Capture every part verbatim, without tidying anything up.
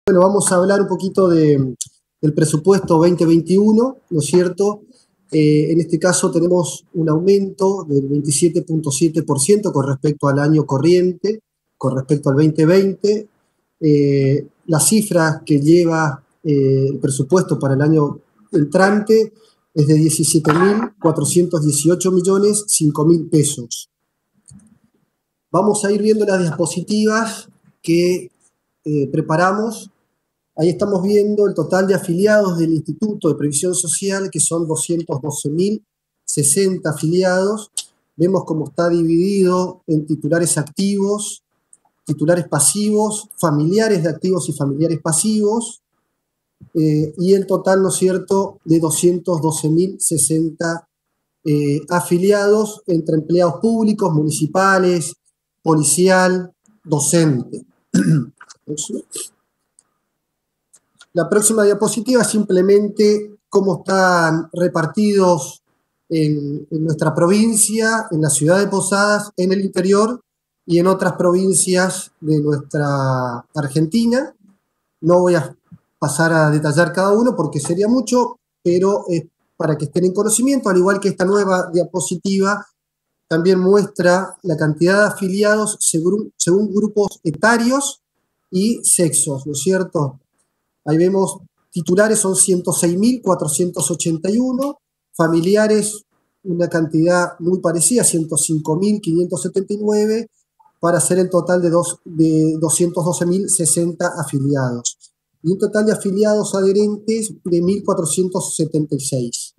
Bueno, vamos a hablar un poquito de, del presupuesto veinte veintiuno, ¿no es cierto? Eh, en este caso tenemos un aumento del veintisiete punto siete por ciento con respecto al año corriente, con respecto al veinte veinte. Eh, la cifra que lleva eh, el presupuesto para el año entrante es de diecisiete mil cuatrocientos dieciocho millones cinco mil pesos. Vamos a ir viendo las diapositivas que eh, preparamos. Ahí estamos viendo el total de afiliados del Instituto de Previsión Social, que son doscientos doce mil sesenta afiliados. Vemos cómo está dividido en titulares activos, titulares pasivos, familiares de activos y familiares pasivos, eh, y el total, ¿no es cierto?, de doscientos doce mil sesenta eh, afiliados entre empleados públicos, municipales, policial, docente. La próxima diapositiva es simplemente cómo están repartidos en, en nuestra provincia, en la ciudad de Posadas, en el interior y en otras provincias de nuestra Argentina. No voy a pasar a detallar cada uno porque sería mucho, pero es para que estén en conocimiento, al igual que esta nueva diapositiva también muestra la cantidad de afiliados según, según grupos etarios y sexos, ¿no es cierto? Ahí vemos, titulares son ciento seis mil cuatrocientos ochenta y uno, familiares una cantidad muy parecida, ciento cinco mil quinientos setenta y nueve, para hacer el total de, dos, de doscientos doce mil sesenta afiliados. Y un total de afiliados adherentes de mil cuatrocientos setenta y seis.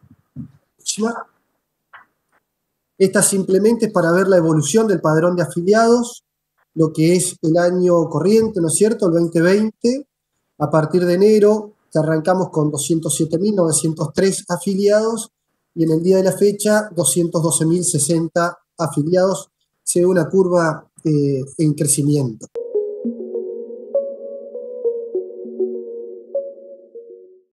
Esta simplemente es para ver la evolución del padrón de afiliados, lo que es el año corriente, ¿no es cierto?, el veinte veinte. A partir de enero, que arrancamos con doscientos siete mil novecientos tres afiliados y en el día de la fecha, doscientos doce mil sesenta afiliados. Se ve una curva eh, en crecimiento.